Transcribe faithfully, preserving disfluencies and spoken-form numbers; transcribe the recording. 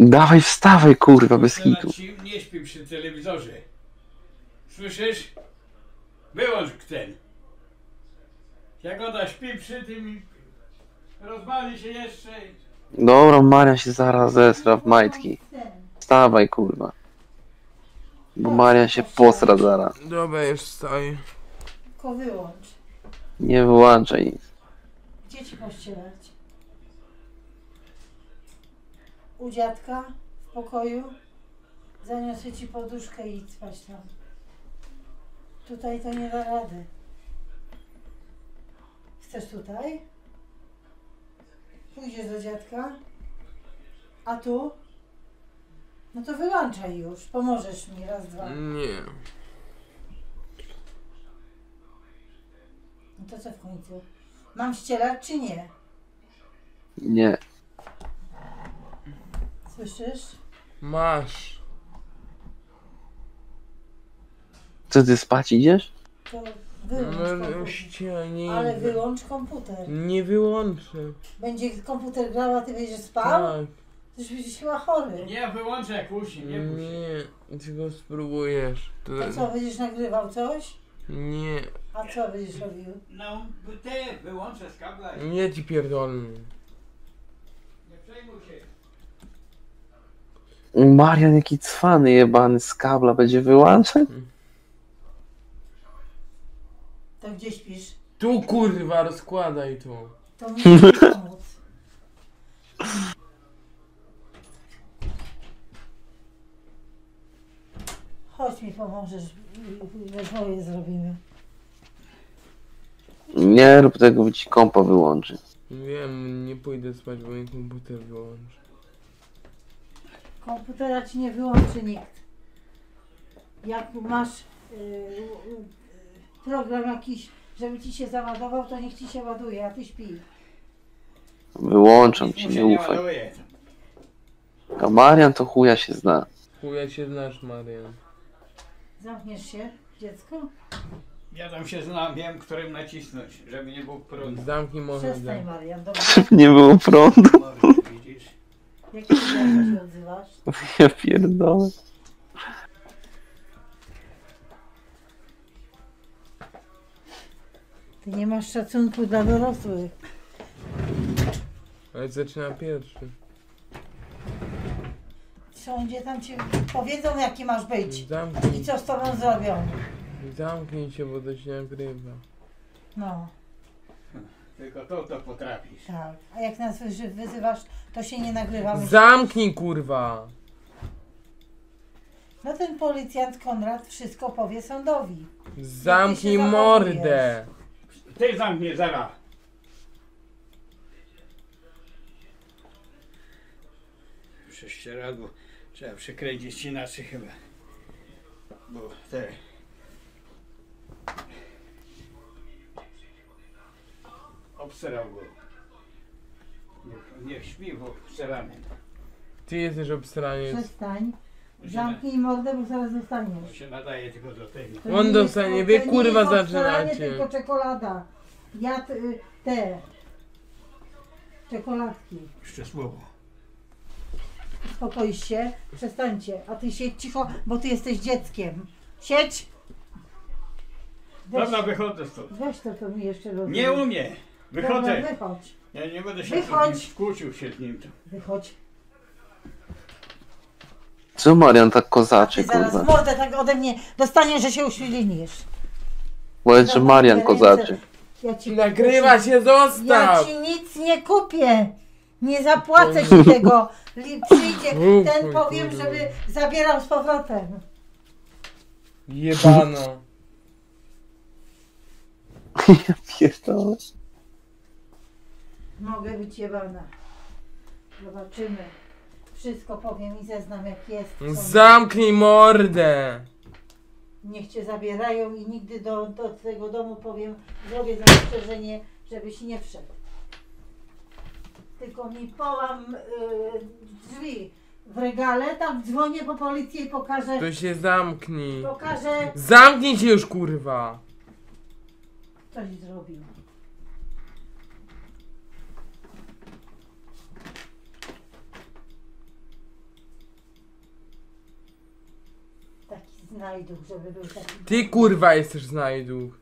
Dawaj, wstawaj, kurwa, bez hitu. Nie śpi przy telewizorze. Słyszysz? Wyłącz ten. Jak ona śpi przy tym, rozwali się jeszcze. Dobra, Marian się zaraz zesra w majtki. Wstawaj, kurwa. Bo Marian się posra zaraz. Dobra, już wstaję. Tylko wyłącz. Nie wyłączaj nic. Gdzie ci pościelać? U dziadka? W pokoju? Zaniosę ci poduszkę i idź spać tam. Tutaj to nie da rady. Chcesz tutaj? Pójdziesz do dziadka? A tu? No to wyłączaj już. Pomożesz mi raz, dwa. Nie. No to co w końcu? Mam ścielać czy nie? Nie. Słyszysz? Masz. Co, ty spać idziesz? To wyłącz No, komputer. ścianie. Ale wyłącz komputer. Nie wyłączę. Będzie komputer grał, a ty będziesz spał? Tak. Ty będziesz chyba chory. Nie wyłączę jak usi, nie puść. Nie, tylko spróbujesz. To... To co, będziesz nagrywał coś? Nie. A co będziesz robił? No, ty wyłączę z kabla i Nie ci pierdolę. nie przejmuj się. Marian, jaki cwany jebany z kabla będzie wyłączać? To gdzie śpisz? Tu kurwa, rozkładaj tu. To mi nie pomóc. Chodź mi pomożesz, we dwoje zrobimy. Nie rób tego, bo ci kompa wyłączy. Wiem, nie pójdę spać, bo mi komputer wyłączy. Komputera ci nie wyłączy nikt. Jak masz yy, yy, program jakiś, żeby ci się załadował, to niech ci się ładuje, a ty śpi. Wyłączam ci, Mu się nie ufaj. ładuje. A Marian to chuja się zna. Chuja się znasz, Marian. Zamkniesz się, dziecko? Ja tam się znam, wiem, którym nacisnąć, żeby nie było prądu. Zamknij mordę. Przestań, Marian, dobrze? Nie było prądu. Może, widzisz? Jakiego dziecka się odzywasz? Ja pierdolę. Ty nie masz szacunku dla dorosłych. Ale zaczyna pierwszy. Wszędzie tam ci powiedzą, jaki masz być. I Zamknij, co z tobą zrobią. zamknij się, bo to się nagrywa. No, Tylko to to potrafisz. tak. A jak nas wyzy- wyzywasz, to się nie nagrywa. myślisz? Zamknij kurwa! No ten policjant Konrad wszystko powie sądowi. Zamknij zachowujesz? mordę! Ty zamknij zaraz. Prześcieradło trzeba przykręcić inaczej chyba. Bo te... Obserał go. Niech, niech śpi, bo obseramy. Ty jesteś obstraniec. Przestań. Zamknij mordę, bo zaraz To dostaniesz. się nadaje tylko do tego. To On nie dostanie, jest- wy, to nie kurwa, jest obsranie, zaczynacie. tylko czekolada. Jad y, te. Czekoladki. Jeszcze słowo. Uspokoisz się, przestańcie. A ty siedź cicho, bo ty jesteś dzieckiem. Siedź! Weź, Dobra, wychodzę stąd. weź to, to mi jeszcze rozumiesz. Nie umie. Wychodzę. Dobra, wychodź. Ja nie będę się Wychodź. z nim kłócił się z nim. Wychodź. Co Marian tak Ty kozaczy, zaraz kurwa? mordę tak ode mnie dostaniesz, że się uświlinisz. Powiedz, że Dobra, Marian ręce. kozaczy. Ja ci, Nagrywa się, Ja zostaw! ci nic nie kupię. Nie zapłacę ci tego. Li- Przyjdzie ten, powiem, żeby zabierał z powrotem. Jebano. Ja pierdolę. Mogę być jebana. Zobaczymy. Wszystko powiem i zeznam, jak jest. Zamknij mordę! Niech cię zabierają i nigdy do, do tego domu, powiem, zrobię zastrzeżenie, żebyś nie wszedł. Tylko mi połam y, drzwi w regale, tam dzwonię po policję i pokażę, To się zamknij. pokażę, Zamknij się już kurwa! coś zrobił. znajduch, żeby był taki. Ty kurwa jesteś znajduch.